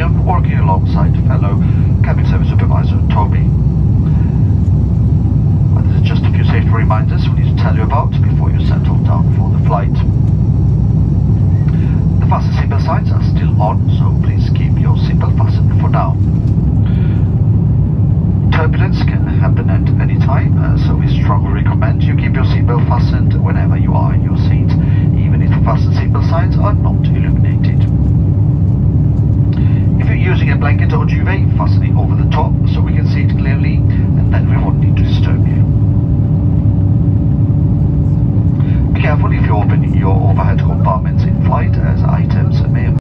William, working alongside fellow cabin service supervisor Toby. Well, this is just a few safety reminders we need to tell you about before you settle down for the flight. The fasten seatbelt signs are still on, so please keep your seatbelt fastened for now. Turbulence can happen at any time, so we strongly recommend you keep your seatbelt fastened whenever you are in your seat, even if the fasten seatbelt signs are not illuminated. If you're using a blanket or duvet, fasten it over the top so we can see it clearly, and then we won't need to disturb you. Be careful if you open your overhead compartments in flight, as items may